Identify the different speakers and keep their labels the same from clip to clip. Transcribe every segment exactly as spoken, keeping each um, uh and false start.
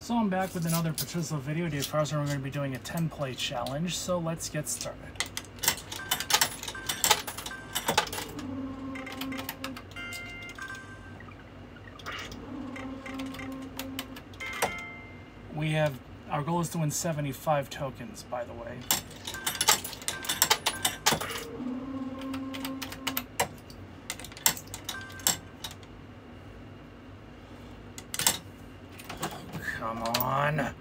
Speaker 1: So I'm back with another Patricio video. Today, first, we're going to be doing a ten play challenge, so let's get started. We have, our goal is to win seventy-five tokens, by the way. Come on.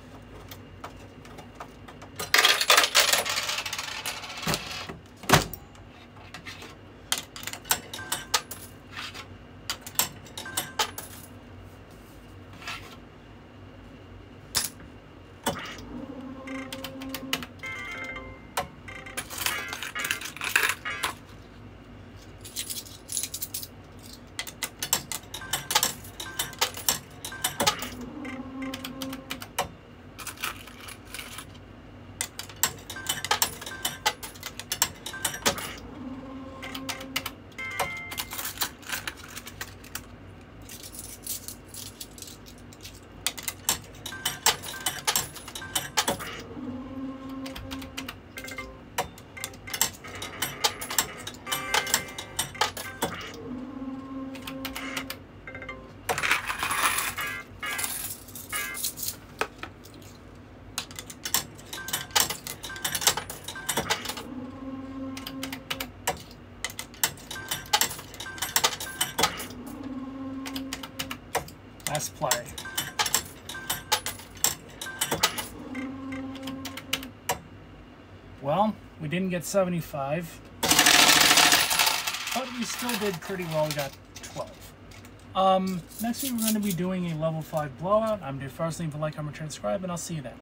Speaker 1: Last play. Well, we didn't get seventy-five, but we still did pretty well. We got twelve. Um, next week we're going to be doing a level five blowout. I'm Dave Farsley. If you like, comment, share, subscribe, and I'll see you then.